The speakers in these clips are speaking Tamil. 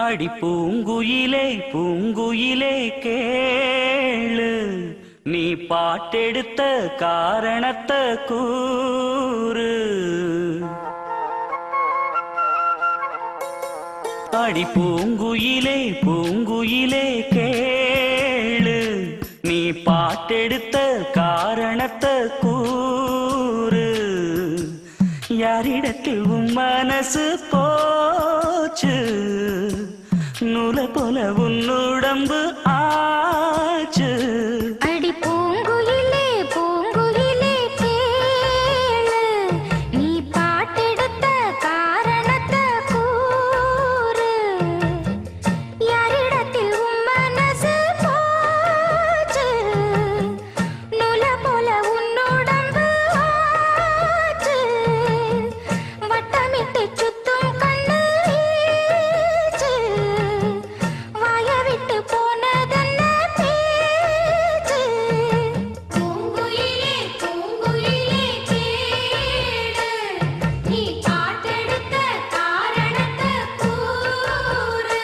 அடி பூங்குயிலே பூங்குயிலே கேளு, நீ பாட்டெடுத்த காரணத்தை கூறு. அடி பூங்குயிலே பூங்குயிலே கேளு, நீ பாட்டெடுத்த காரணத்தை கூறு. யாரிடத்தில் உன் மனசு போச்சு, நூல போல உன் உடம்பு ஆச்சு. அடி பூங்குயிலே பூங்குயிலே கேளு, நீ பாட்டெடுத்த காரணத்தை கூறு. யாரிடத்தில் உன் மனசு போச்சு, நூல போல உன் உடம்பு ஆச்சு. வட்டமிட்டு சுத்தும் கண்ணு வீச்சு, வாய விட்டு போனதென்ன பேச்சு. பூங்குயிலே பூங்குயிலே கேளு, நீ பாட்டெடுத்த காரணத்தை கூறு.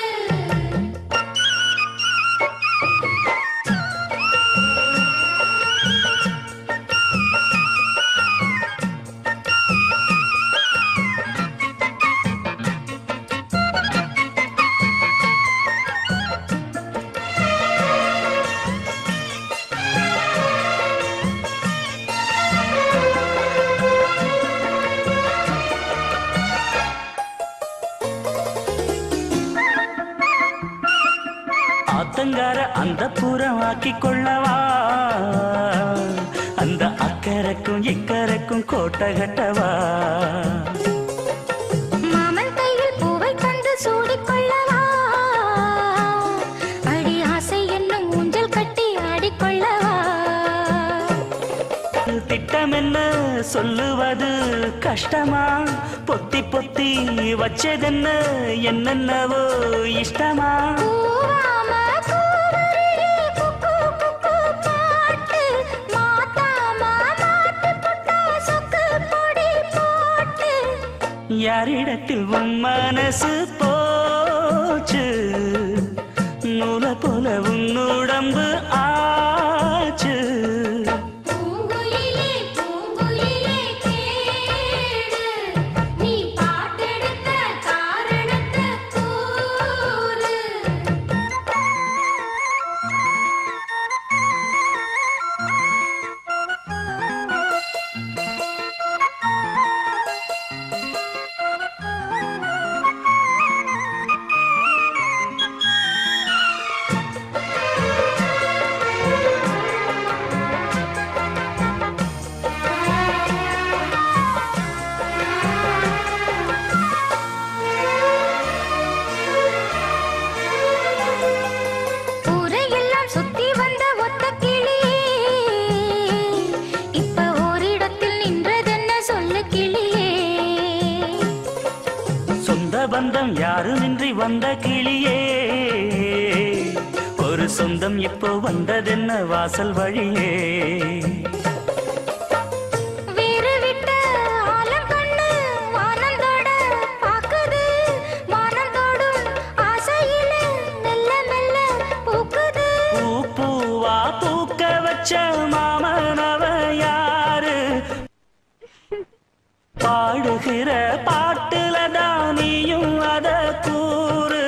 ஆத்தங்கார அந்த புறமாக்கி கொள்ளவா, அந்த அக்கறைக்கும் இக்கரைக்கும் கோட்டை கட்டவா. மாமன் கையில் பூவை தந்து சூடிக்கொள்ளவா, அடி ஆசை என்னும் ஊஞ்சல் கட்டி ஆடிக்கொள்ளவா. திட்டம் என்ன சொல்லுவது கஷ்டமா, பொத்தி பொத்தி வச்சதென்ன என்னென்னவோ இஷ்டமா. பூவாம கூவருளி குக்கு குக்கு பாட்டு, மாத்தாம மாட்டு புட்டா சொக்கு பொடி போட்டு. யாரிடத்தில் உன் மனசு போச்சு, நூல போல உன் உடம்பு ஆச்சு. பூங்குயிலே பூங்குயிலே கேளு, நீ பாட்டெடுத்த காரணத்தை கூறு. ஊரையெல்லாம் சுத்தி வந்த ஒத்த கிளியே, இப்ப ஓரிடத்தில் நின்றதென்ன சொல்லு கிளியே. சொந்த பந்தம் யாருமின்றி வந்த கிளியே, ஒரு சொந்தம் இப்போ வந்ததென்ன வாசல் வழியே. வேறு விட்ட ஆலம் கண்ணு வானந்தோட பாக்குது, வானந்தோடும் ஆசையில மெல்ல மெல்ல பூக்குது. பூ பூவா பூக்க வச்ச மாமனவ யாரு, பாடுகிற பாட்டுல தானியும் அத கூறு.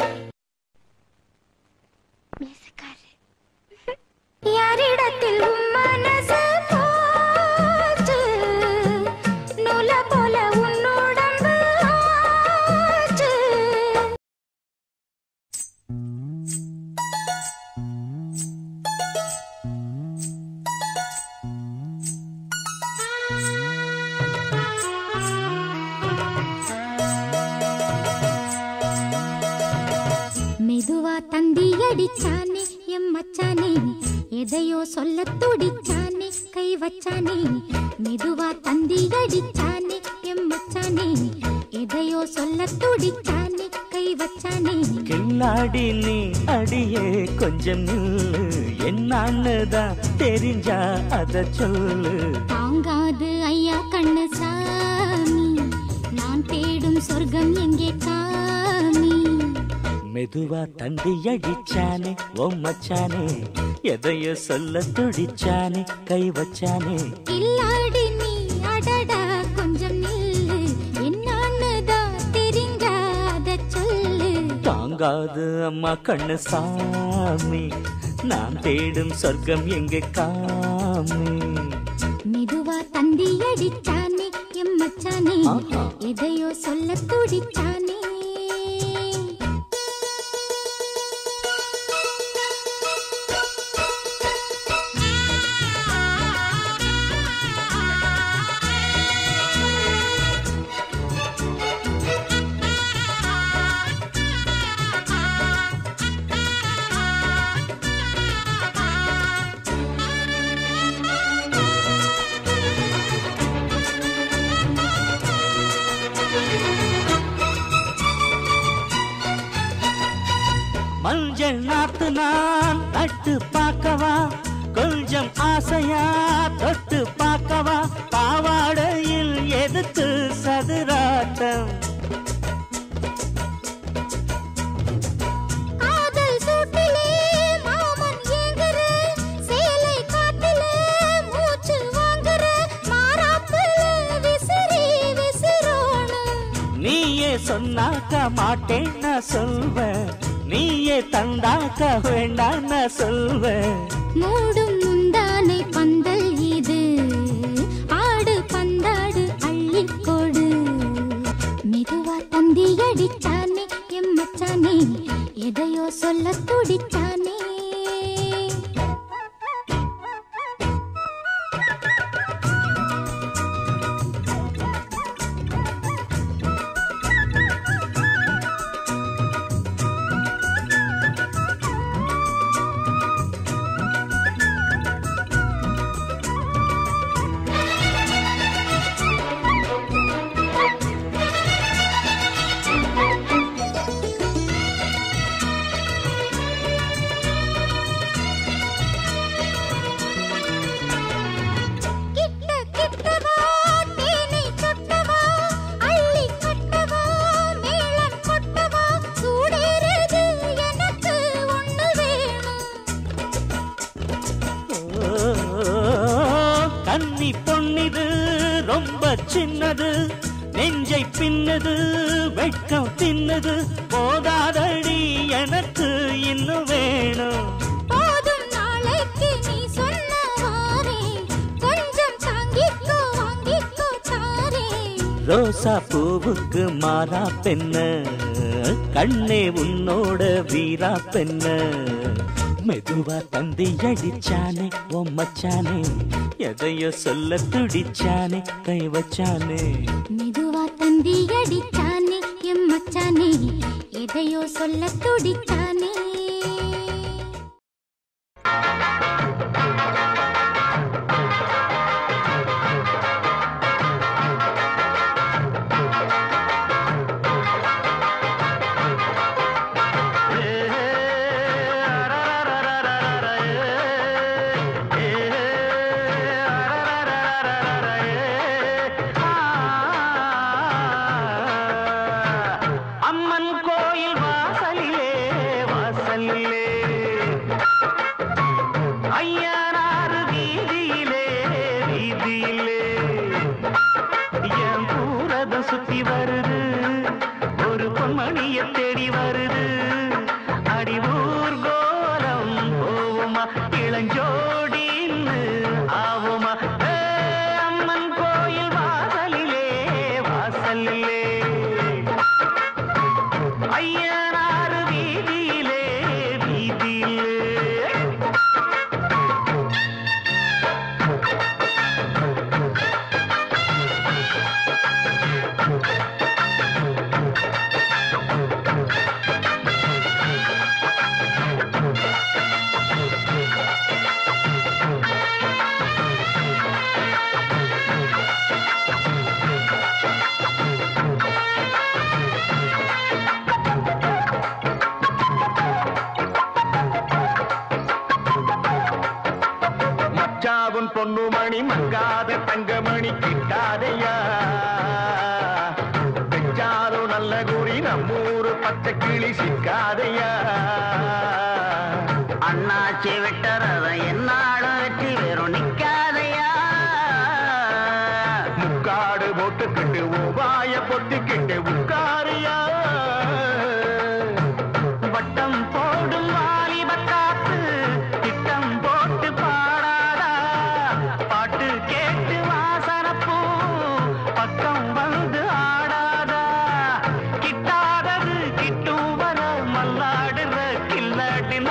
யாரிடத்தில் உன் மனசு போச்சு, நூல போல உன் உடம்பு ஆச்சு. மெதுவா தந்தி அடிச்சானே எம் மச்சானே, எதையோ சொல்ல துடிச்சானே கை வச்சானே. மெதுவா தந்தி அடிச்சானே எம் மச்சானே, எதையோ சொல்ல துடிச்சானே கை வச்சானே. கில்லாடி நீ அடியே கொஞ்சம் நில்லு, என்னான்னு தான் தெரிஞ்சா அத சொல்லு. தாங்காது ஐயா கண்ணு சாமி, நான் தேடும் சொர்க்கம் எங்கே காமி. மெதுவா தந்தி அடிச்சானே மச்சானே எதையோ சொல்ல துடிச்சானே கை வச்சானே இல்லாடி நீ அடடா கொஞ்சம் நில்லு என்னன்னுதான் தெரிஞ்சாத சொல்லு தாங்காது அம்மா கண்ணு சாமி நான் தேடும் சொர்க்கம் எங்க காமி மெதுவா தந்தி அடிச்சானே மச்சானே எதையோ சொல்ல துடிச்சானே மஞ்சள் நாத்து நான் நட்டு பார்க்கவா கொஞ்சம் ஆசையா தொட்டு பார்க்கவா பாவாடையில் எதுக்கு சதுராட்டம் காதல் சூட்டிலே மாமன் ஏங்குற சேலை காட்டிலே மூச்சு வாங்குற மாறாப்புல விசிறி விசிறோணும் நீயே சொன்னாக்க மாட்டேன் நான் சொல்வேன் நீயே தந்தாக்க வேண்டாம் நான் சொல்வேன் மூடும் முந்தானை பந்தல் இது ஆடு பந்தாடு அள்ளிக்கோடு மெதுவா தந்தி அடிச்சானே மச்சானே எதையோ சொல்ல துடிச்சானே கன்னி பொன்னிது ரொம்ப சின்னது நெஞ்சை பின்னது வெட்கம் தின்னது போதாதடி எனக்கு இன்னும் வேணும் போதும் நாளைக்கு நீ சொன்னவாரே கொஞ்சம் தாங்கிக்கோ வாங்கிக்கோ தாரே ரோசா பூவுக்கு மாறா பெண்ண கண்ணே உன்னோட வீரா பெண்ண மெதுவா தந்தி அடிச்சானே மச்சானே எதையோ சொல்ல துடிச்சானே கை வச்சானே மெதுவா தந்தி அடிச்சானே மச்சானே எதையோ சொல்ல துடிச்சானே சுத்தி வருது ஒரு பொன்மணிய தேடி வருது அடிவூர் கோலம் போவுமா இளஞ்சோடின்னு ஆவுமா அம்மன் கோயில் வாசலிலே வாசலிலே ஐயனாறு வீதியிலே வீதியிலே பொன்னுமணி மங்காத தங்கமணி கிட்டாதையா பெஞ்சாலும் நல்ல குறி நம்மூரு பச்சை கிளி சிக்காதையா அண்ணாச்சி விட்டறத என்னாலும் வெற்றி வெறும் நிக்காதையா முக்காடு போட்டுக்கிட்டு உபாய பொத்திக்கிட்டு உட்காரியா வட்டம் போடும் வாலிபக்காத்து திட்டம் போட்டு பாடாதா பாட்டு கேட்டு வாசனப்பூ பக்கம் வந்து ஆடாதா கிட்டாதது கிட்டும் வர மல்லாடுற கில்லாட்டின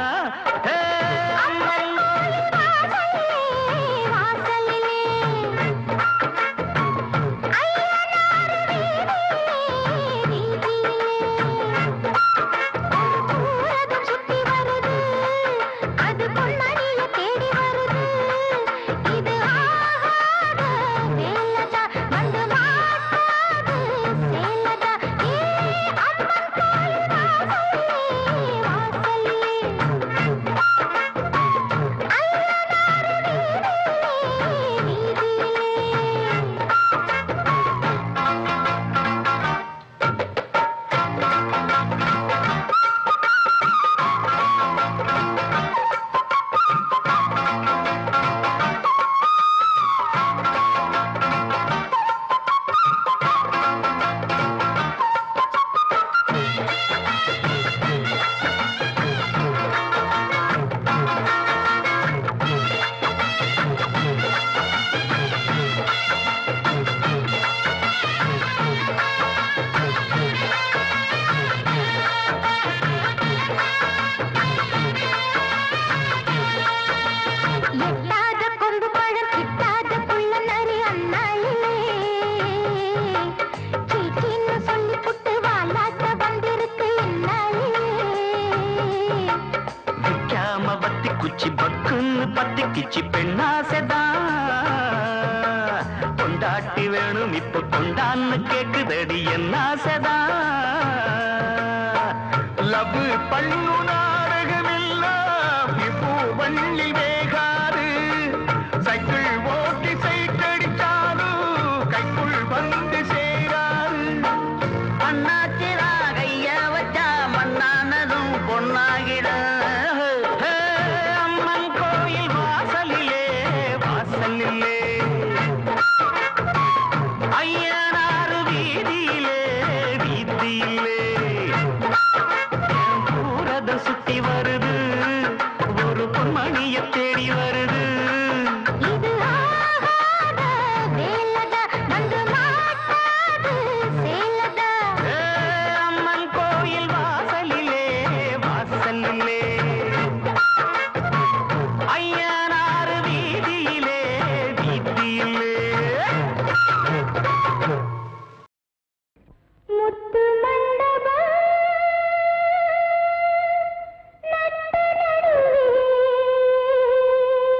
பத்திக்கிச்சி பெண்ணாசைதா கொண்டாட்டி வேணும் இப்ப கொண்டான்னு கேக்குதடி என்னாசைதா லவ் பண்ணு நாடகமெல்லாம் இப்போ வள்ளி வேகாது சைக்கிள் ஓட்டி சைட்டடிச்சாலும் கைக்குள் வந்து சேராது அண்ணாச்சிரா கைய வச்சா மண்ணானதும் பொன்னாகிட ஐயனாறு வீதியிலே வீதியிலே பூரத சுத்தி வருது ஒரு பொன்மணிய தேடி வருது இது ஆகாத வேலதா வந்து மாட்டாது சேலதா அம்மன் கோயில் வாசலிலே வாசலிலே ஐயனாறு வீதியிலே வீதியிலே முத்து மண்டபம் நட்ட நடுவே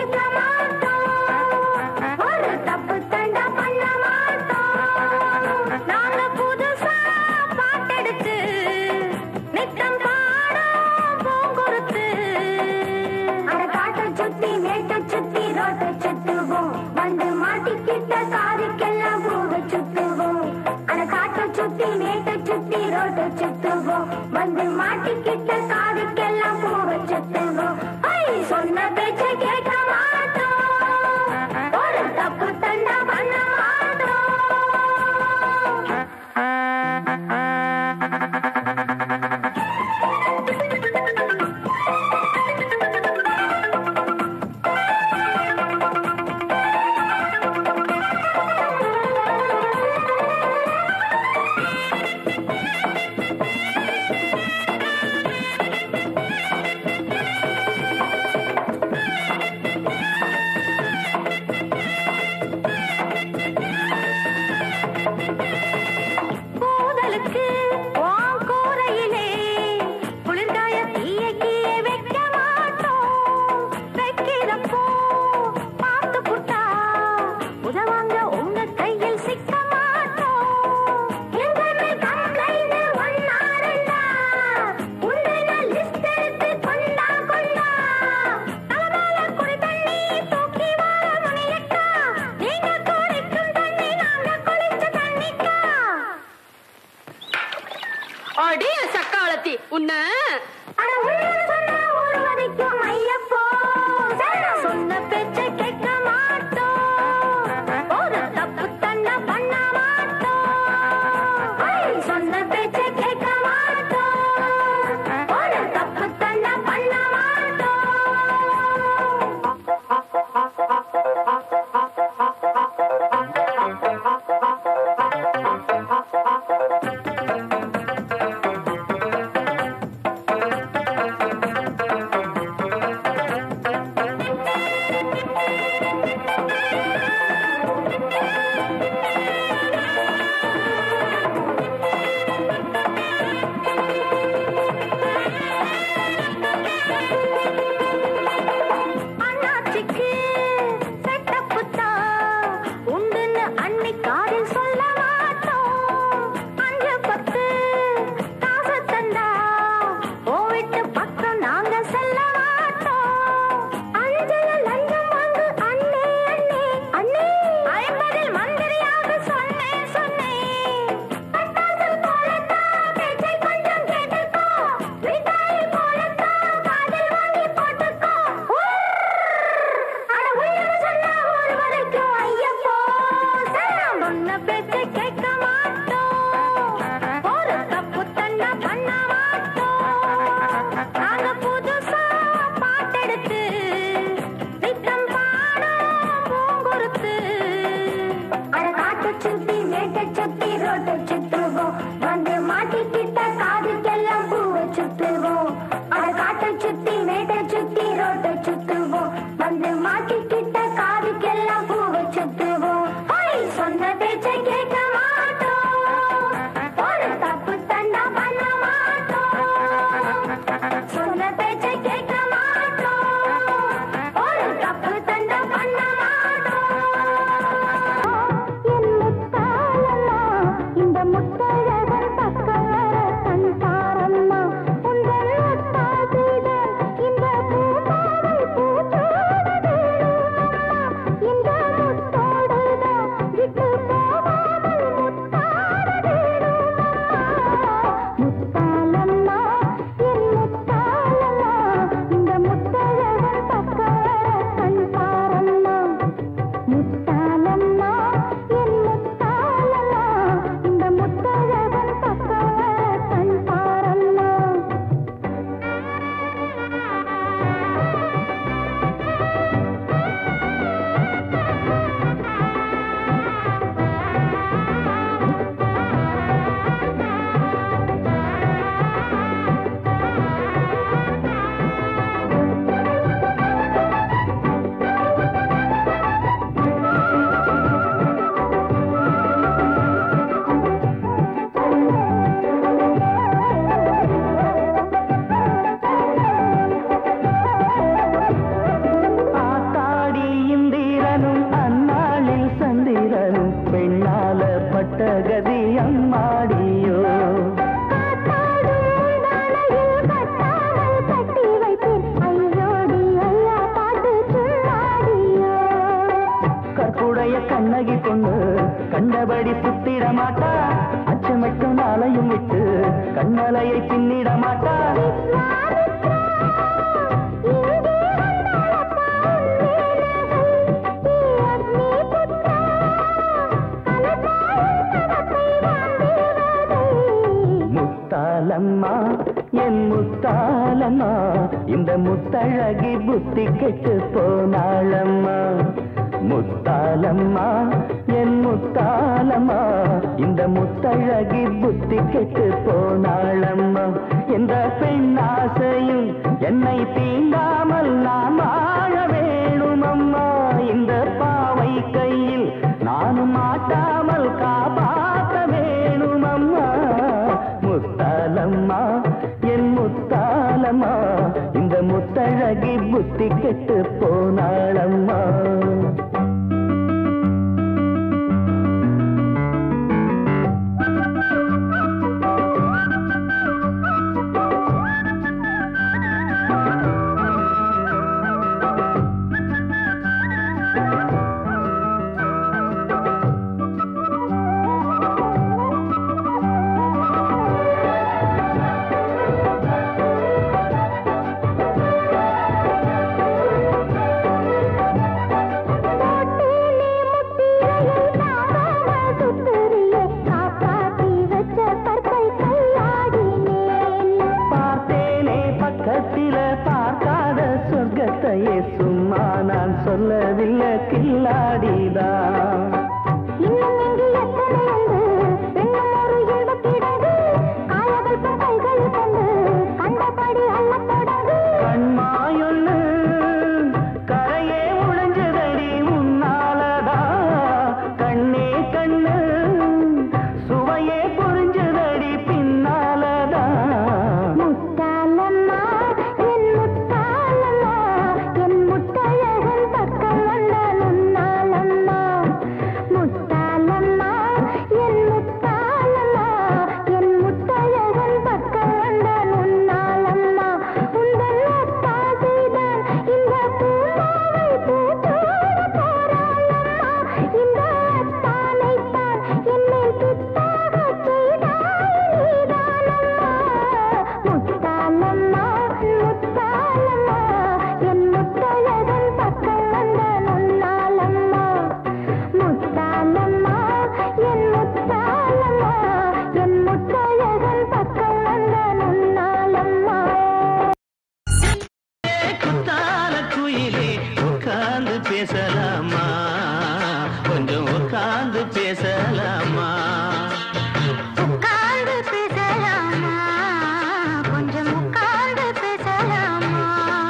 கேட்க மாட்டோம், ஒரு தப்பு தண்டா பண்ண மாட்டோம். நாங்க புதுசா பாட்டெடுத்து நித்தம் பாடும் பூங்குருத்து. அட காட்டை சுத்தி மேட்டை சுத்தி ரோட்டை சுத்துவோம், வந்து மாட்டிக்கிட்ட காதுக்கெல்லாம் பூவை சுத்துவோம். அட காட்டை சுத்தி மேட்டை சுத்தி ரோட்டை சுத்துவோம், வந்து மாட்டிக்கிட்ட காதுக்கெல்லாம் பூவை சுத்துவோம். சொன்ன பேச்சை கேட்க மாட்டோம், கண்ணகி பொண்ணு கண்டபடி சுத்திட மாட்டா அச்சமட்டும் நாளையும் விட்டு கண்ணலையை பின்னிட மாட்டா முத்தாலம்மா என் முத்தாலம்மா இந்த முத்தழகி புத்தி கெட்டு போனாளம்மா முத்தாலம்மா என் முத்தாலம்மா இந்த முத்தழகி புத்தி கெட்டு போனாளம்மா எந்த பெண்ணாசையும் என்னை தீண்டாமல் நான் வாழ வேணுமம்மா இந்த பாவை கையில் நானும் மாட்டாமல் காப்பாற்ற வேணுமம்மா முத்தாலம்மா என் முத்தாலம்மா இந்த முத்தழகி புத்தி கெட்டு போனாளம்மா சும்மா நான் சொல்லவில்லை கில்லாடிதான் கண்மாயொன்னு கரையே உழைஞ்சதடி உன்னாலதா கண்ணே கண்ணு சுவையே புரிஞ்சதடி பின்னாலதா முத்தாலம்மா என் முத்தாலம்மா என் முத்தழகன் பக்கம் வந்தான் உன்னாலம்மா முத்தாலம்மா என் முத்தாலம்மா என் முத்தழகன் பக்கம் வந்தான் உன்னாலம்மா உந்தன் அத்தாசைதான் இந்த பூமாவை பூத்தோட போறாளம்மா இந்த அத்தானைத்தான் என்னை பித்தாக செய்தாய் நீதானம்மா முத்தாலம்மா முத்தாலம்மா என் முத்தழகன் பக்கம் வந்தான் உன்னாலம்மா முத்தாலம்மா என் முத்தாலம்மா என் முத்தழகன் பக்கம் வந்தான் உன்னாலம்மா குத்தால குயிலே உட்கார்ந்து பேசலாமா கொஞ்சம் உட்கார்ந்து பேசலாமா உட்கார்ந்து பேசலாமா கொஞ்சம் உட்கார்ந்து பேசலாமா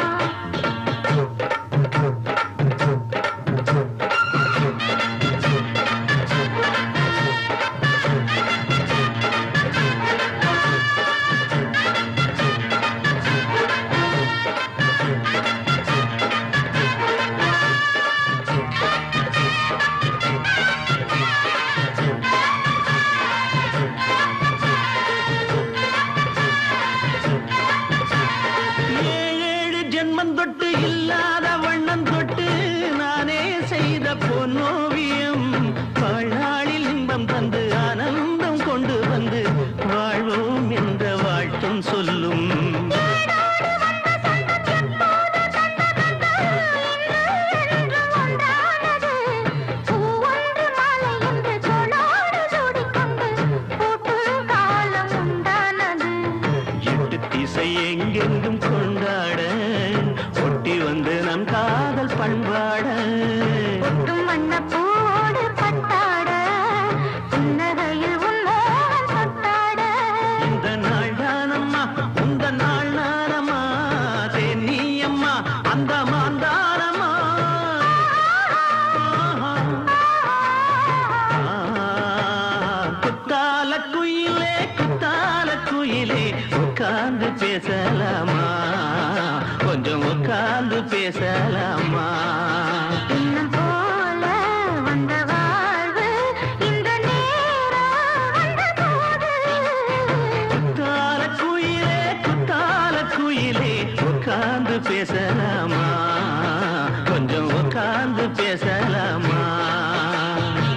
ஏழு ஜென்மம் தொட்டு இல்லாத வண்ணம் தொட்டு நானே செய்த பொன்னோவியம் வாழ்நாளில் இன்பம் தந்து ஆனந்தம் கொண்டு வந்து வாழ்வோம் என்ற வாழ்த்தும் சொல்லும் எட்டு திசை எங்கெங்கும் கொண்டாட ஒட்டி வந்து நம் காதல் பண்பாட இந்த நாள் தானம்மா உந்த நாள் நானம்மா தென்னியம்மா அந்த மாந்தாரம்மா குத்தால குயிலே உட்கார்ந்து பேசலாமா கொஞ்சம் உட்கார்ந்து பேசலாமா குத்தால குயிலே உட்கார்ந்து பேசலாமா கொஞ்சம் உட்கார்ந்து பேசலாமா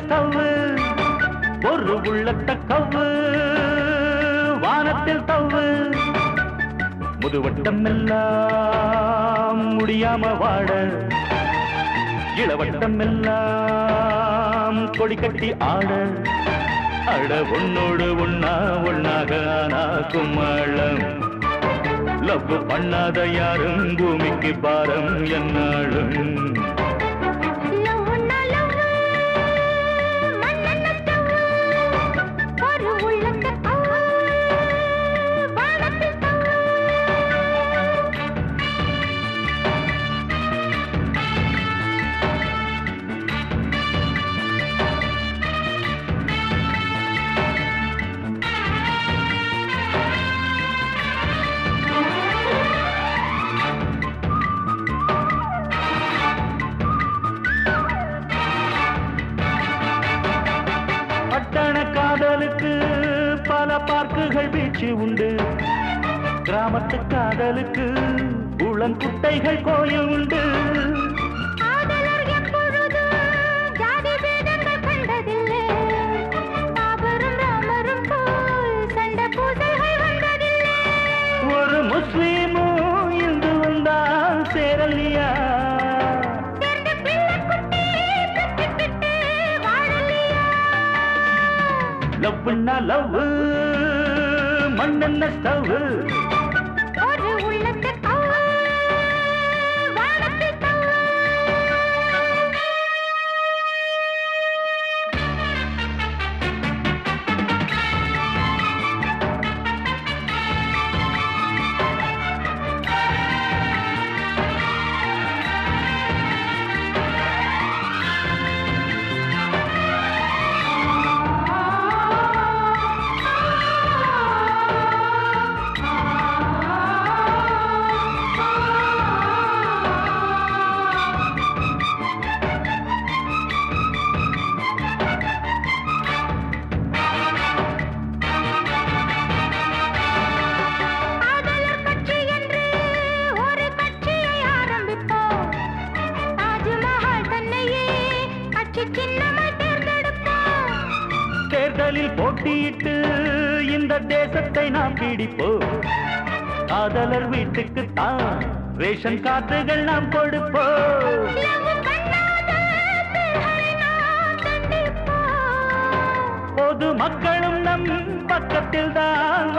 ஸ்டவ்வு ஒரு உள்ளத்த கவ்வு வானத்தில் தவ்வு முதுவட்டம் எல்லாம் முடியாம வாட இளவட்டம் எல்லாம் கொடி கட்டி ஆட அட ஒன்னோடு ஒன்னாக ஆனா கும்மளம் லவ் பண்ணாத யாரும் பூமிக்கு பாரம் என்னாலும் பார்க்குகள் வீச்சு உண்டு கிராமத்து காதலுக்கு உளங்குட்டைகள் கோயில் உண்டு ஒரு முஸ்லீமும் இந்து வந்தா சேரலியா லவ்னா லவ் மண்ணென்ன ஸ்டவ் ஒரு உள்ளத்தை தேர்தலில் போட்டியிட்டு இந்த தேசத்தை நாம் பிடிப்போம் காதலர் வீட்டுக்கு தான் ரேஷன் கார்டுகள் நாம் கொடுப்போம் பொது மக்களும் நம் பக்கத்தில் தான்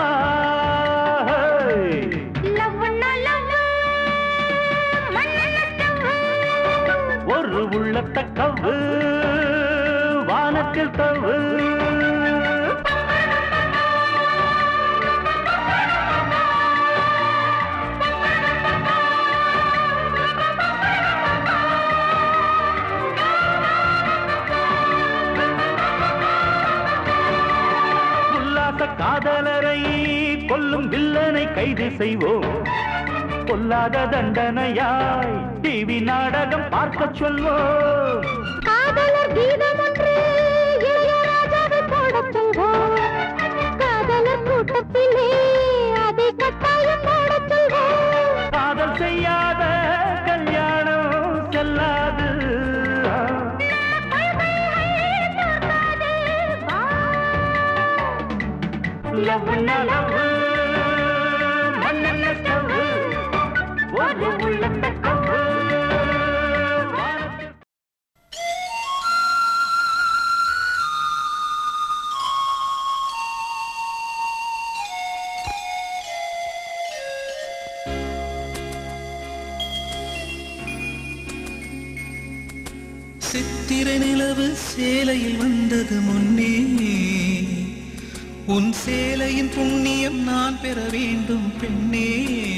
ஒரு உள்ளத்த கவ்வு வானத்தில் தவ்வு உல்லாச காதலரை கொல்லும் வில்லனை கைது செய்வோம் பொல்லாத தண்டனையாய் டிவி நாடகம் பார்க்க சொல்வோம் காதலர் கீதம் ஒன்று இளையராஜாவை போடச் சொல்வோம் காதலர் கூட்டத்திலே அதை கட்டாயம் போடச் சொல்வோம் காதல் செய்யாத கல்யாணம் செல்லாது லவ்னா லவ் மண்ணென்ன ஸ்டவ் ஒரு உள்ளத்த கவ்வு சித்திரை நிலவு சேலையில் வந்தது முன்னே உன் சேலையின் புண்ணியம் நான் பெற வேண்டும் பெண்ணே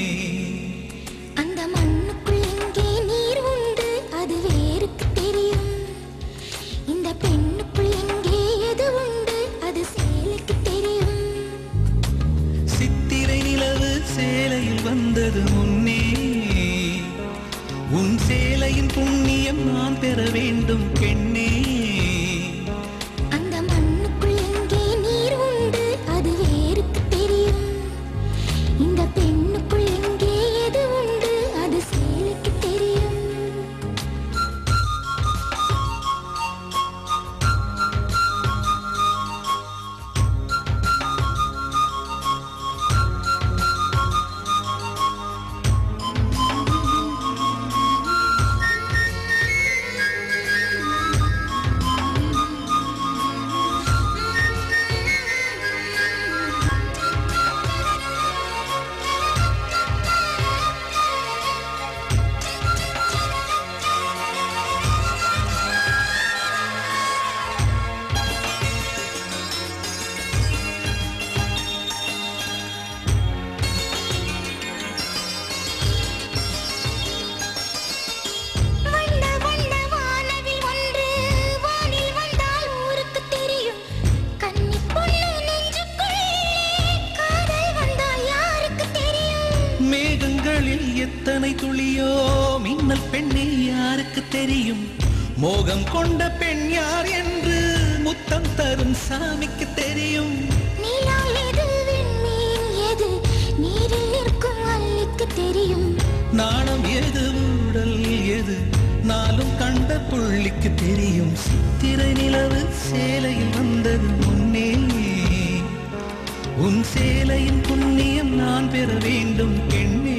அந்த மண்ணுக்குள் எங்கே நீர் உண்டு அது வேருக்கு தெரியும் இந்த பெண்ணுக்குள் எங்கே எது உண்டு அது சேலைக்கு தெரியும் சித்திரை நிலவு சேலையில் வந்தது முன்னே உன் சேலையின் புண்ணியம் நான் பெற வேண்டும் பெண்ணே அந்த மண்ணுக்குள் எங்கே நீர் உண்டு அது வேருக்கு தெரியும் இந்த பெண்ணுக்குள் எங்கே எத்தனை துளியோ மின்னல் பெண்ணே யாருக்கு தெரியும் மோகம் கொண்ட பெண் யார் என்று முத்தம் தரும் சாமிக்கு தெரியும் நிலா எது விண்மீன் எது நீரில் நிற்கும் அல்லிக்கு தெரியும் நாணம் எது ஊடல் எது நாளும் கண்ட புள்ளிக்கு தெரியும் சித்திரை நிலவு சேலையில் வந்தது முன்னே உன் சேலையின் புண்ணியம் நான் பெற வேண்டும் பெண்ணே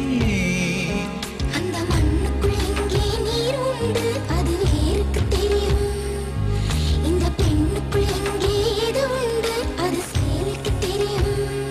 அந்த மண்ணுக்குள் எங்கே நீர் உண்டு அது வேருக்கு தெரியும் இந்த பெண்ணுக்குள் எங்கே எது உண்டு அது சேலைக்கு தெரியும்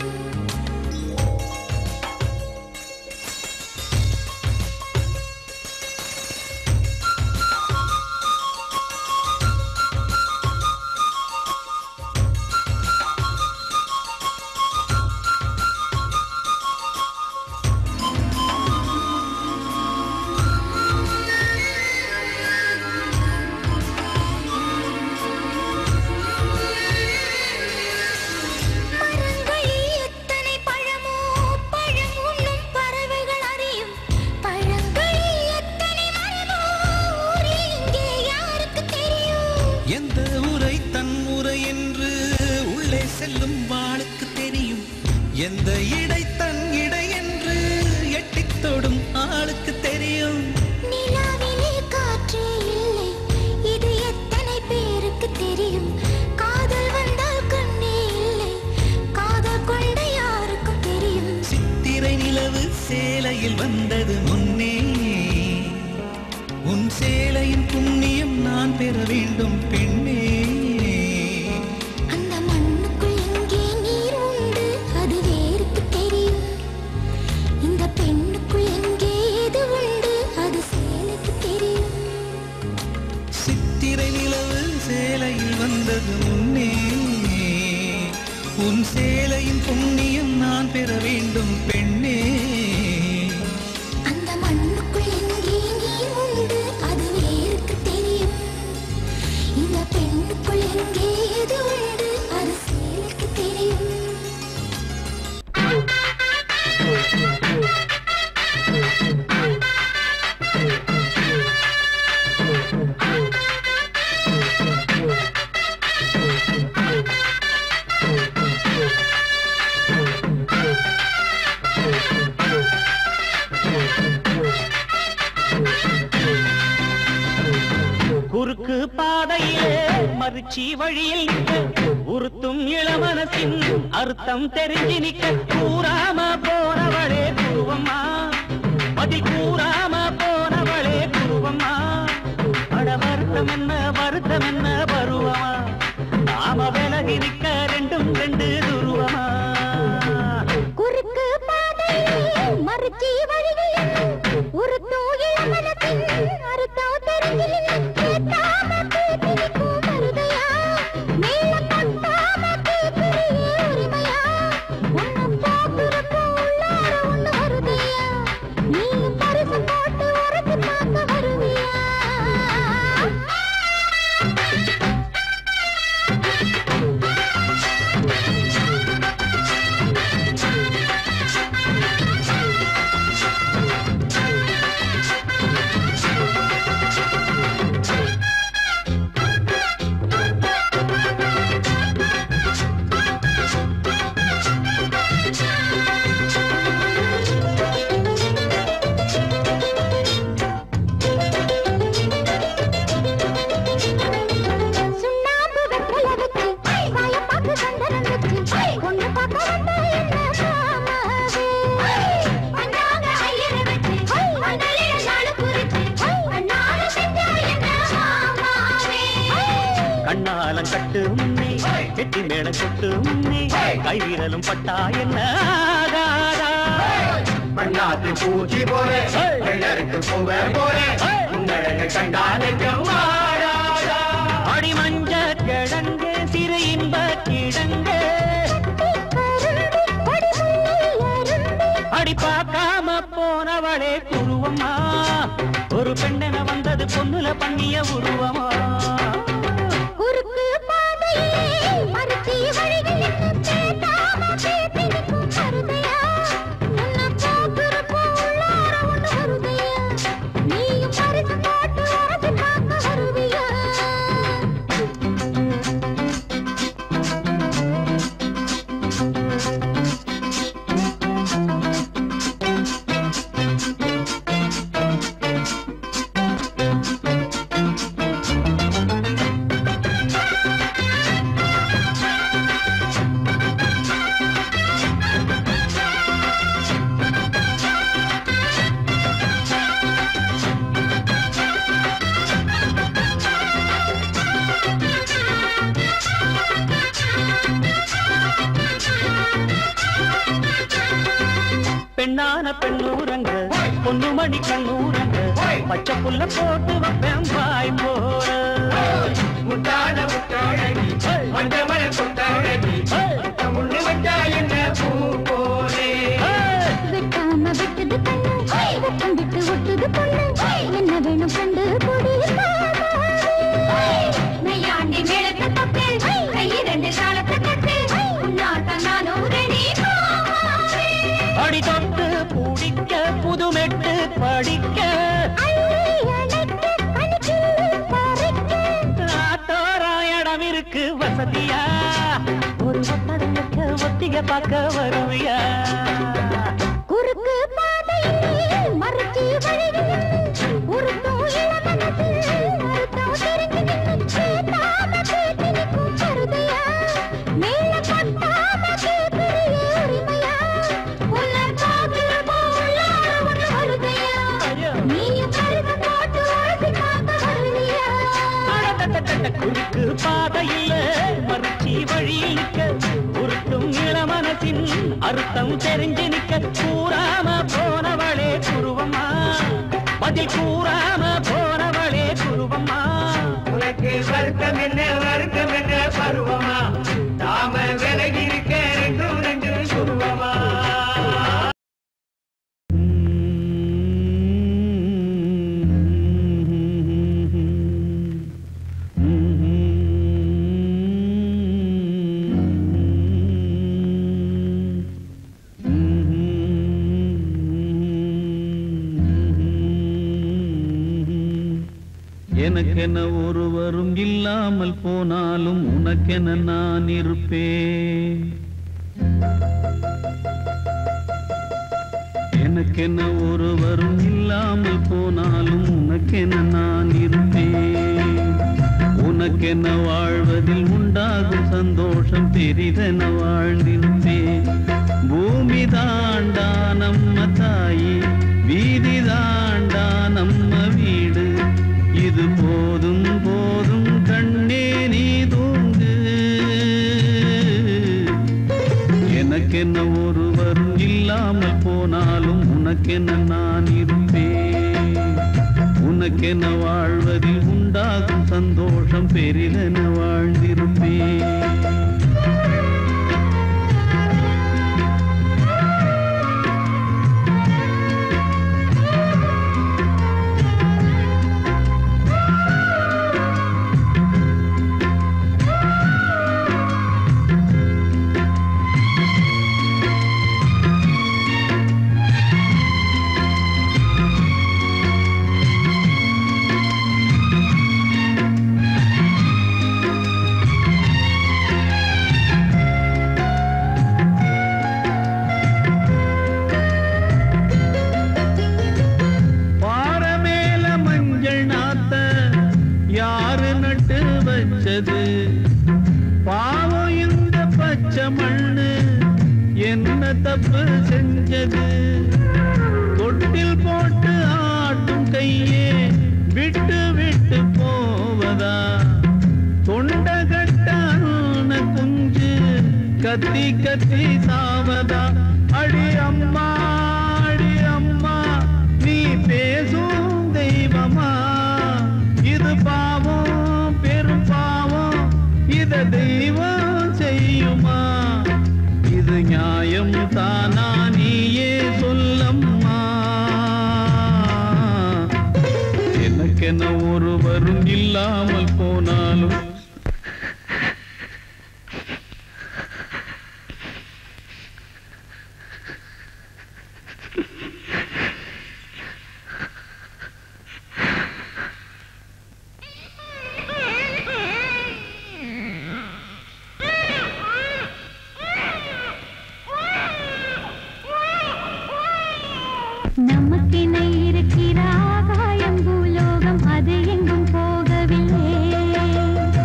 செல்லும் வாளுக்கு தெரியும் எந்த இடை தன் இடை என்று எட்டித் தொடும் ஆளுக்கு தெரியும் நிலாவிலே காற்றே இல்லை இது எத்தனை பேருக்கு தெரியும் காதல் வந்தால் கண்ணே இல்லை காதல் கொண்ட யாருக்கும் தெரியும் சித்திரை நிலவு சேலையில் வந்தது முன்னே உன் சேலையின் புண்ணியம் நான் பெற வேண்டும் பெண்ணே வந்தது முன்னே உன் சேலையின் புண்ணியம் நான் பெற வேண்டும் பெண்ணே அந்த மண்ணுக்குள் எங்கே நீர் உண்டு அது வேருக்கு தெரியும் இந்த பெண்ணுக்குள் எங்கே எது உண்டு அது சேலைக்கு தெரியும் குறுக்கு பாதையிலே மறுச்சி வழியில் உறுத்தும் இளமனசின் அர்த்தம் தெரிஞ்சு நிக்க கூறாம போனவளே குருவம்மா பதில் கூறாம போனவளே குருவம்மா அட வருத்தம் என்ன பருவமா நாம விலகி நிக்க ரெண்டும் ரெண்டு துருவமா குறுக்கு பாதையிலே மறுச்சி வழியில் உறுத்தும் இளமனசின் அர்த்தம் தெரிஞ்சு கண்ணாலம் கட்டு முன்னே வெட்டி மேளம் கொட்டு முன்னே கைவிரலும் பட்டா என்ன மண்ணாத்து பூச்சி போலே பூவே போலே அடி மஞ்ச கிழங்கு சிறு இன்ப கிழங்கு அடி பார்க்காம போனவளே குருவம்மா ஒரு பெண்ணென வந்தது பொண்ணுல பண்ணிய உருவமா குறுக்கு பாதையிலே மறுச்சி வழிகளில் பேசாம பேசிக்கும் கருதையா உன்னை போக்குறப்போ உள்ளார பெண்ணான பெண்ணூரங்க பொண்ணு மணி கண்ணூரங்க பச்சை புல்ல போட்டு வைப்பேன் வாய் போற முட்டான முட்டாழகி மஞ்சமல கொட்டாழகி முன்னு வச்சா என்ன பூ போலே வெட்டாம வெட்டுது கண்ணு வெட்டம் விட்டு ஒட்டுது பொண்ணு என்ன வேணும் கண்டு கொடி நையாண்டி மேளத்தை தப்பு கை ரெண்டு காலத்தை கட்டு உன்னாட்டம் நானும் ரெடி அடி தொட்டு பூடிக்க புதுமெட்டு படிக்க இடம் இருக்கு வசதியா ஒரு ஒத்தடைக்க ஒத்திக பார்க்க வருவியா குறுக்கு பாதையில் மறுச்சி வழியில் உருட்டும் இளமனத்தில் அறுத்தம் தெரிஞ்சு கேட்டாம கேட்டு நிற்கும் கருதையா மேல கொட்டாம கேட்கிறிய உரிமையா உன்னை பார்க்கிற போலாட ஒன்று வருதையா நீயும் கருத போட்டு உழைச்சி பார்க்க வருவியா குறுக்கு பாதையில் மறுச்சி வழியில் நிற்க உருட்டும் இளமனத்தின் அர்த்தம் தெரிஞ்சு நிற்க கூறாம போனவளே குருவம்மா பதில் கூறாம போனவளே குருவம்மா உனக்கு வருத்தம் என்ன பருவமா நாம விலகி இருக்க ரெண்டும் ரெண்டு குருவமா எனக்கென ஒருவரும் இல்லாமல் போனாலும் உனக்கென நான் இருப்பேன் எனக்கென ஒருவரும் இல்லாமல் போனாலும் உனக்கென நான் இருப்பேன் உனக்கென வாழ்வதில் உண்டாகும் சந்தோஷம் பெரிதென வாழ்ந்திருப்பேன் பூமி தாண்டா நம்ம தாயி வீதி தாண்டா நம்ம வீடு இது போதும் போதும் கண்ணே நீ தூங்கு எனக்கென்ன ஒருவரும் இல்லாமல் போனாலும் உனக்கென்ன நான் இருப்பேன் உனக்கென்ன வாழ்வதில் உண்டாகும் சந்தோஷம் பெரிதென வாழ்ந்திருப்பேன் பாவம் இந்த பச்சை மண்ணு என்ன தப்பு செஞ்சது தொட்டில் போட்டு ஆட்டும் கையே விட்டு விட்டு போவதா தொண்டை கட்டான குஞ்சு கத்தி கத்தி சாவதா அடி அம்மா நீ பேசும் தெய்வமா இது பாவம் பெரும் பாவம் இத தெய்வம் செய்யுமா இது நியாயம் தானா நீயே சொல்லம்மா எனக்கென ஒருவரும் இல்லாமல் போனாலும் நமக்கென இருக்கிற ஆகாயம் பூலோகம் அது எங்கும் போகவில்லை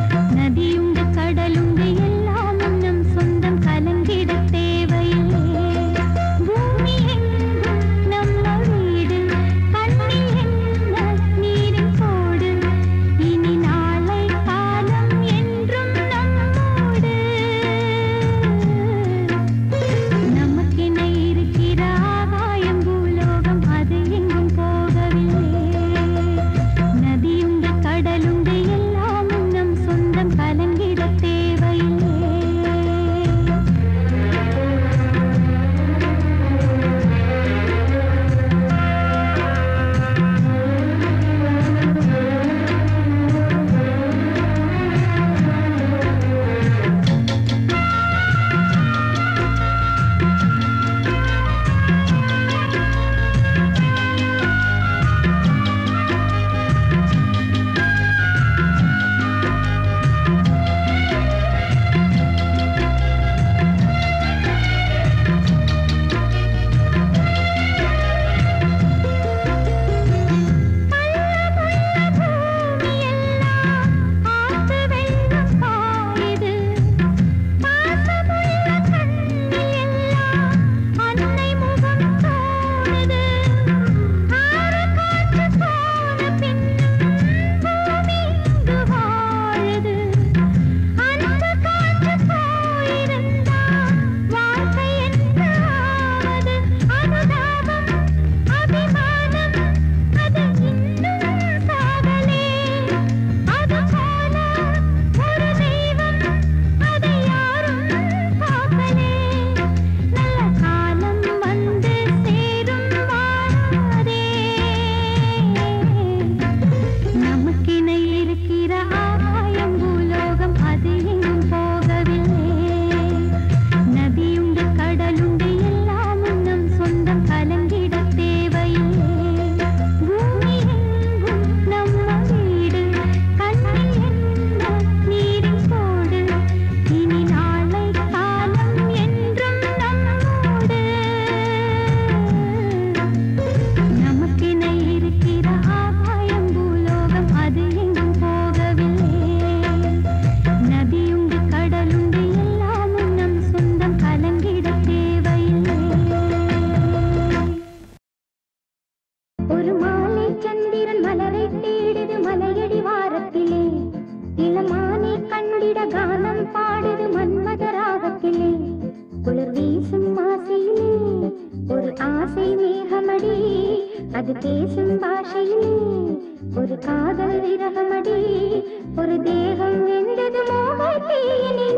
கானம் பாடுது மன்மத ராகத்திலே குளிர் வீசும் ஆசையிலே ஒரு ஆசை மேகமடி அது பேசும் பாஷையிலே ஒரு காதல் விரகமடி ஒரு தேகம் வெந்தது மோகத்தீயினிலே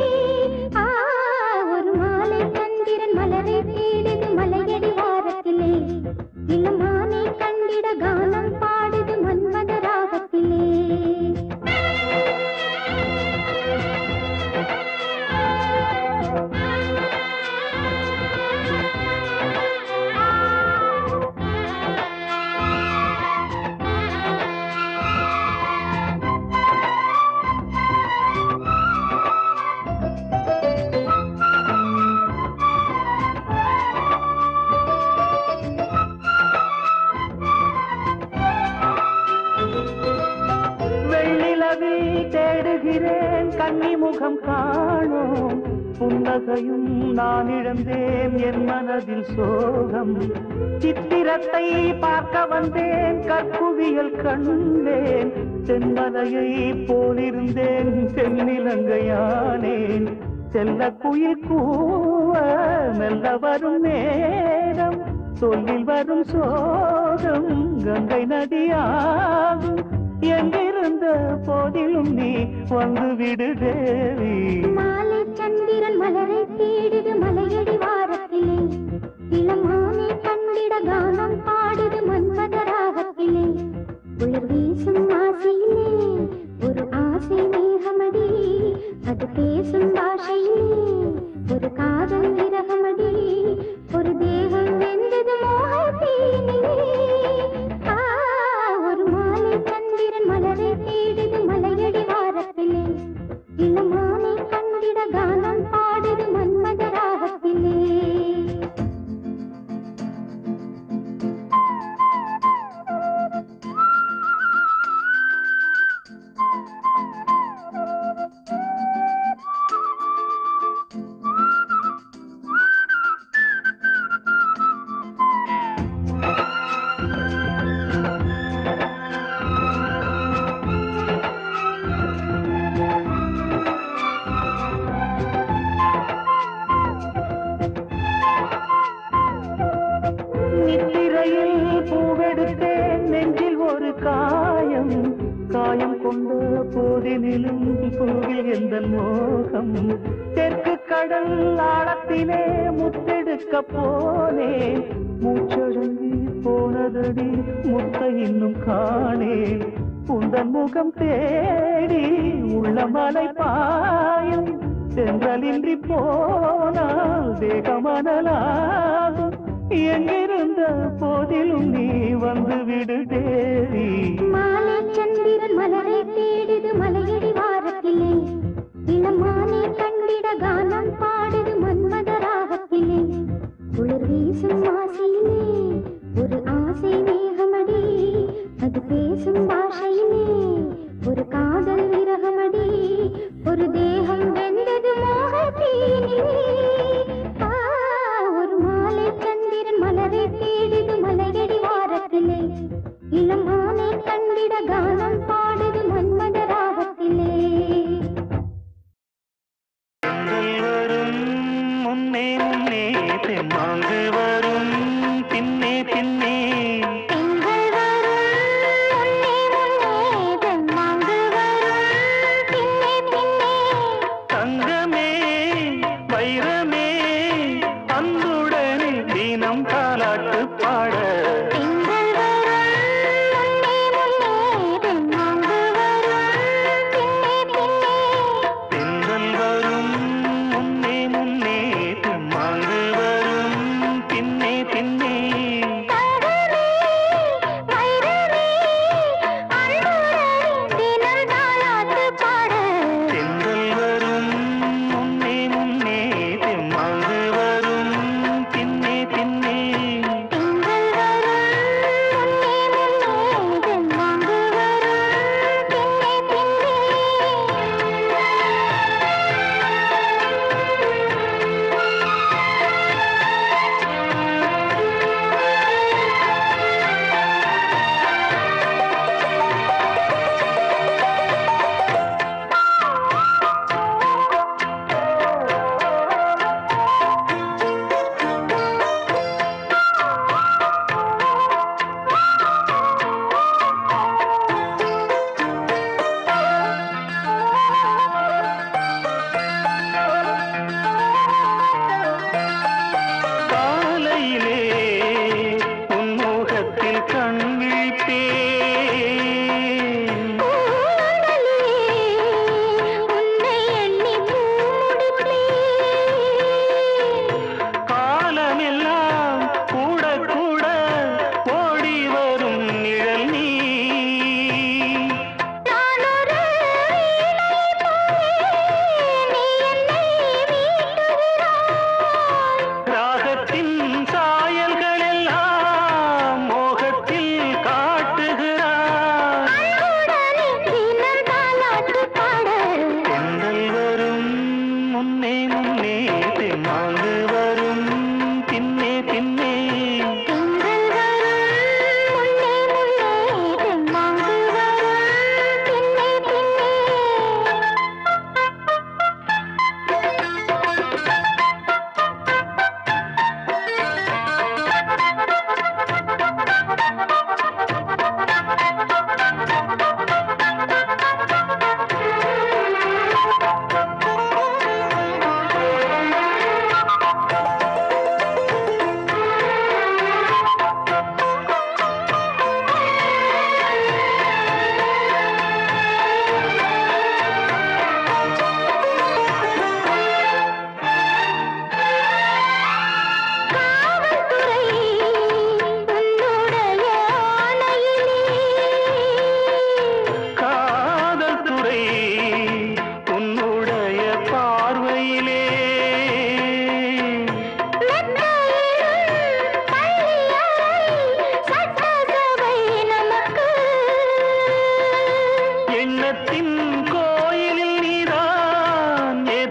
ஒரு மாலை சந்திரன் மலரை தேடுது மலையடி வாரத்திலே இளமானை கண்டிட கானம் பாடுது மன்மத ராகத்திலே தேடுகிறேன் கன்னிமுகம் காணோம் புன்னகையும் நான் இழந்தேன் என் மனதில் சோகம் சித்திரத்தை பார்க்க வந்தேன் கற்குவியல் கண்டேன் தென்மலையை போலிருந்தேன் தென்னிலங்கையானேன் செல்ல குயில் கூவ மெல்ல வரும் நேரம் சொல்லில் வரும் சோகம் கங்கை நதியாகும் எங்கிருந்த போதிலும் நீ வந்து விடு தேவி மாலை சந்திரன் மலரை தேடுது மலையடி வாரத்திலே இளமானை கண்டிட கானம் பாடுது மன்மத ராகத்திலே குளிர் வீசும் ஆசையிலே ஒரு ஆசை மேகமடி அது பேசும் பாஷையிலே ஒரு காதல் விரகமடி ஒரு தேகம் வெந்தது மோகத்தீயினிலே ஒரு மாலை சந்திரன் மலரை தேடுது மலையடி வாரத்திலே இளமானை கண்டிட கானம் பாடுது மன்மத ராகத்திலே காயம் கொண்ட போதினிலும் பூவில் எந்த மோகம் தெற்கு கடல் ஆழத்திலே முத்தெடுக்க போனேன் மூச்சடங்கி போனதடி முத்த இன்னும் காணேன் உந்தன் முகம் தேடி உள்ள மலை பாயும் சென்றலின்றி போனால் தேகமனலாகும் எங்கிருந்த போதிலும் நீ வந்து விடு தேவி மாலை சந்திரன் மலரை தேடுது மலையடி வாரத்திலே இளமானை கண்டிட கானம் பாடுது மன்மத ராகத்திலே குளிர் வீசும் ஆசையிலே ஒரு ஆசை மேகமடி அது பேசும் பாஷையிலே ஒரு காதல் விரகமடி ஒரு தேகம் வெந்தது மோகத்தீயினிலே ஒரு மாலை சந்திரன் மலரை தேடுது மலையடி வாரத்திலே இளமானை கண்டிட கானம் பாடுது மன்மத ராகத்திலே வரும் முன்னே முன்னே தெம்மாங்கு வரும்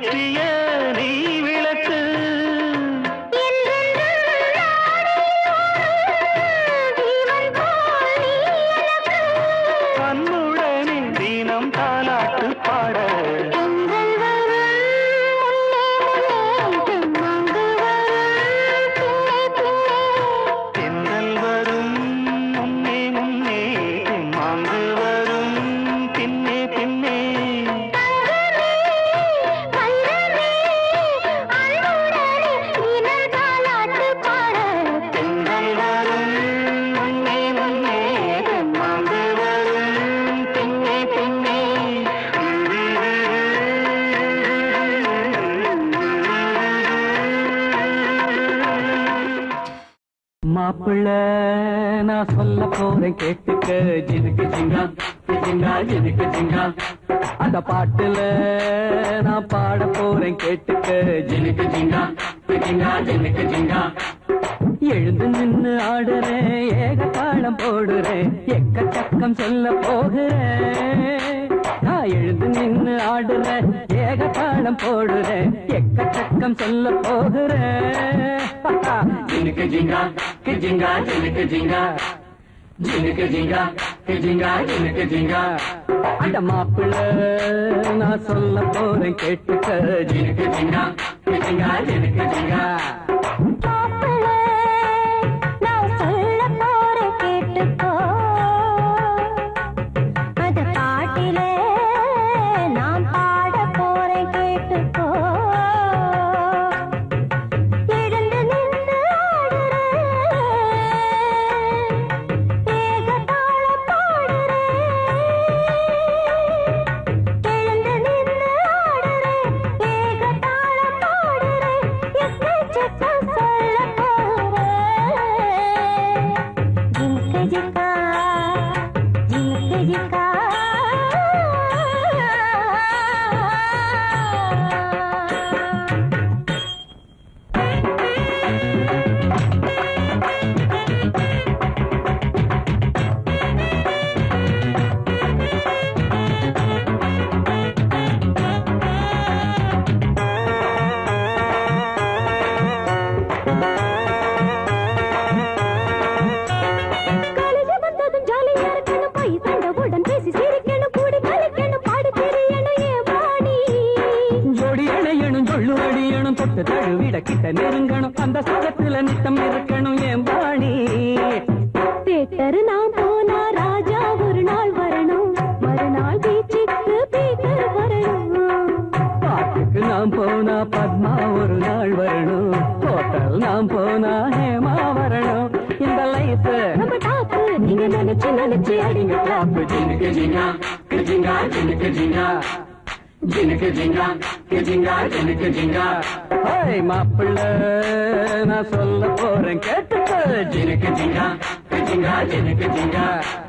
ஏற்றிய நீ விளக்கு கண்ணுடனின் தினம் தாலாட்டு பாட தென்றல் வரும் முன்னே முன்னே மாங்கு வரும் பின்னே பின்னே தென்றல் வரும் முன்னே முன்னே மாங்கு வரும் பின்னே பின்னே மாப்பிள்ள நான் சொல்ல போறேன் கேட்டுக்க ஜினுக்கு ஜிங்கா ஜிங்கா ஜினுக்கு ஜிங்கா அந்த பாட்டுல நான் பாட போறேன் கேட்டுக்க ஜினுக்கு ஜிங்கா ஜிங்கா ஜினுக்கு ஜிங்கா எழுந்து நின்னு ஆடுறேன் ஏக தாளம் போடுறேன் எக்கச்சக்கம் சொல்ல போகிறேன் நான் எழுந்து நின்னு ஆடுறேன் ஏக தாளம் போடுறேன் எக்கச்சக்கம் சொல்ல போகிறேன் ஜினுக்கு ஜிங்கா ஜிங்கா ஜினுக்கு ஜிங்கா ஜினுக்கு ஜிங்கா ஜிங்கா ஜினுக்கு ஜிங்கா அந்த மாப்பிள்ள நான் சொல்ல போறேன் கேட்டுக்க ஜினுக்கு ஜிங்கா ஜிங்கா ஜினுக்கு ஜிங்கா கிட்ட நெருங்கணும் அந்த சுகத்துல நித்தம் இருக்கணும் என் பாணி தேட்டர் நான் போனா ராஜா ஒரு நாள் வரணும் மறுநாள் பீச்சுக்கு பீட்டர் வரணும் பாட்டுக்கு நாம் போனா பத்மா ஒரு நாள் வரணும் ஹோட்டல் நாம் போனா ஹேமா வரணும் இந்த லைஃப் நம்ம டாப்பு நீங்க நினைச்சு அடிங்க டாப்பு ஜினுக்கு ஜிங்கா ஜிங்கா ஜினுக்கு ஜிங்கா ஜினுக்கு ஜிங்கா ஜிங்கா ஜினுக்கு ஜிங்கா ஹேய் மாப்பிள்ள நான் சொல்ல போறேன் கேட்டுக்க ஜினுக்கு ஜிங்கா ஜிங்கா ஜினுக்கு ஜிங்கா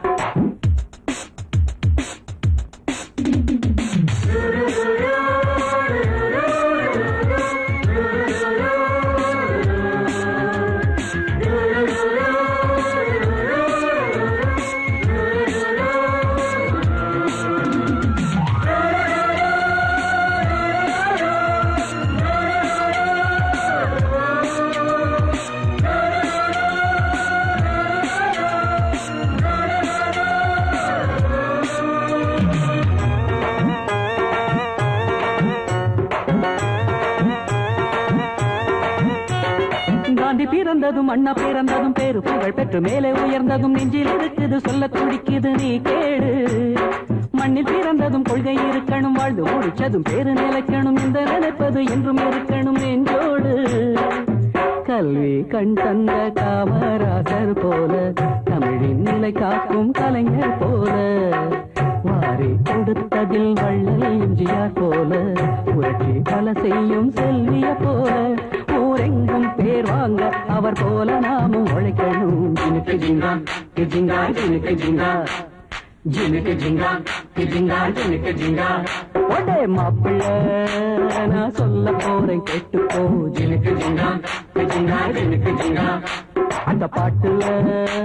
பிறந்ததும் அண்ணா பிறந்ததும் பேரு புகழ் பெற்று மேலே உயர்ந்ததும் நெஞ்சில் இருக்குது சொல்ல துடிக்குது நீ கேடு மண்ணில் பிறந்ததும் கொள்கை இருக்கணும் வாழ்ந்து முடிச்சதும் பேரு நிலைக்கணும் இந்த நினைப்பது என்றும் இருக்கணும் நெஞ்சோடு கல்வி கண் தந்த காமராசர் போல தமிழின் நிலை காக்கும் கலைஞர் போல வாரி கொடுத்ததில் வள்ளல் எம்ஜிஆர் போல புரட்சி பல செய்யும் செல்விய போல ஊரெங்கும் பேர் வாங்க அவர் போல நாமும் உழைக்கணும் ஜினுக்கு ஜிங்கா ஜிங்கா ஜினுக்கு ஜிங்கா ஜினுக்கு ஜிங்கா ஜிங்கா ஜினுக்கு ஜிங்கா ஒடே மாப்பிள்ள நான் சொல்ல போறேன் கேட்டுப்போ ஜினுக்கு ஜிங்கா ஜிங்கா ஜினுக்கு ஜிங்கா அந்த பாட்டுல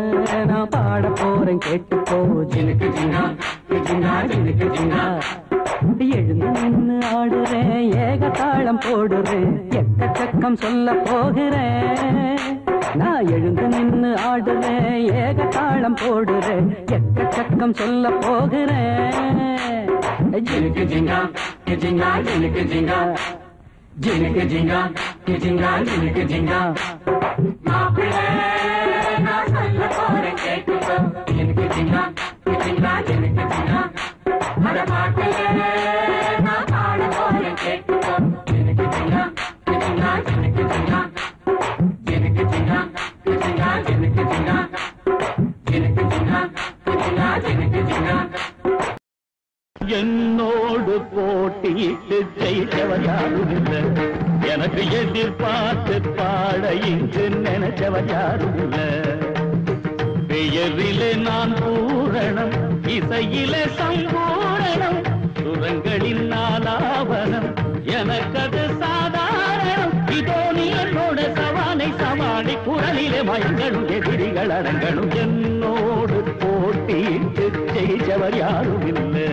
நான் பாட போறேன் கேட்டுப்போ ஜினுக்கு ஜிங்கா ஜிங்கா ஜினுக்கு ஜிங்கா எழுந்து நின்று ஆடுறேன், ஏகத்தாளம் போடுறேன், எக்கச்சக்கம் சொல்ல போகிறேன். நான் எழுந்து நின்று ஆடுறேன், ஏகத்தாளம் போடுறேன், எக்கச்சக்கம் சொல்ல போகிறேன். ஜினுக்கு ஜிங்கா ஜிங்கா ஜினுக்கு ஜிங்கா ஜினுக்கு ஜிங்கா ஜிங்கா ஜினுக்கு ஜிங்கா. மாப்பிள்ளை நான் சொல்ல போறேன் கேட்டுக்கோ. ஜினுக்கு ஜிங்கா ஜிங்கா ஜினுக்கு ஜிங்கா. அட பாட்டிலே நான் பாட போறேன் கேட்டுக்கோ. ஜினுக்கு ஜிங்கா ஜிங்கா ஜினுக்கு ஜிங்கா ஜினுக்கு ஜிங்கா ஜிங்கா ஜினுக்கு ஜிங்கா ஜினுக்கு ஜிங்கா ஜிங்கா ஜினுக்கு ஜிங்கா. என்னோடு போட்டியிட்டு ஜெயிச்சவர் யாரும் இல்லை, எனக்கு எதிர்பார்த்து பாட இங்கு நினைச்சவர் யாரும் இல்லை. பெயரிலே நான் பூரணம், இசையிலே சம்பூரணம், சுரங்களின் நாலாவனம் எனக்கது சாதாரணம். இதோ நீ என்னோட சவாலை சவாலை குரலிலே மயங்களும் எதிரிகள் அடங்களும். என்னோடு போட்டியிட்டு ஜெயிச்சவர் யாரும் இல்லை.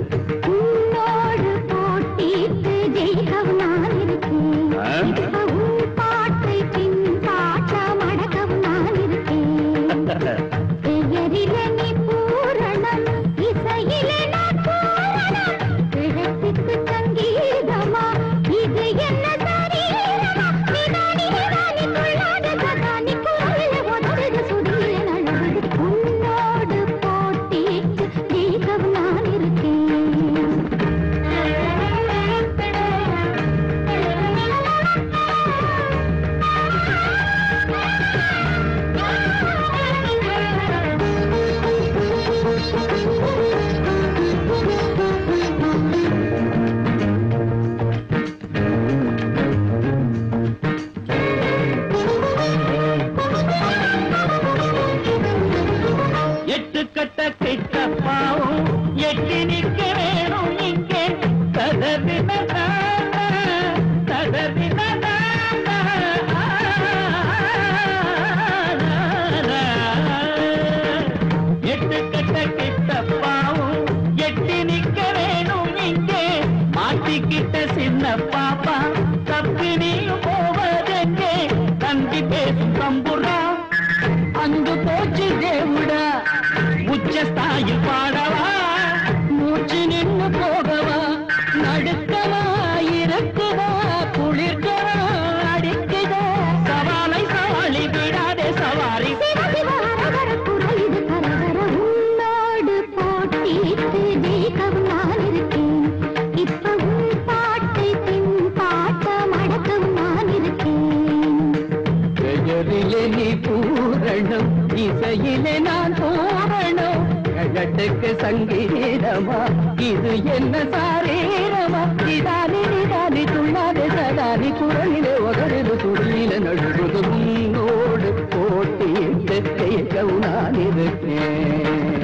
சங்கீதமா இது என்ன சாரீரமா? இதானி நிதானி துள்ளாதே சதானி குரலிலே ஒகரில் துளியில நழுவது. உன்னோடு போட்டியிட்டு ஜெயிக்கவும் நான் இருக்கேன்.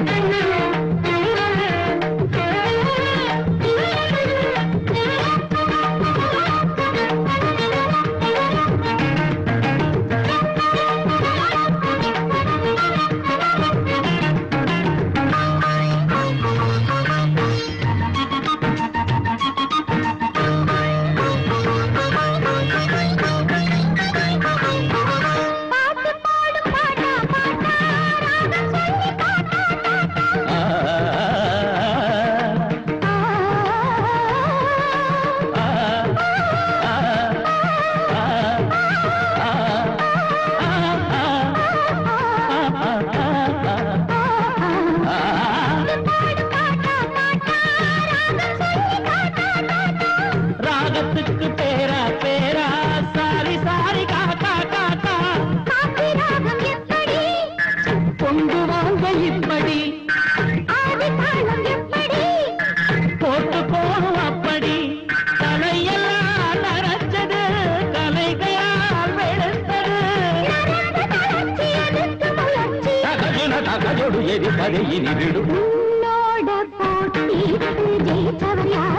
உன்னோட போட்டி ஜெயிச்சவர் யார்?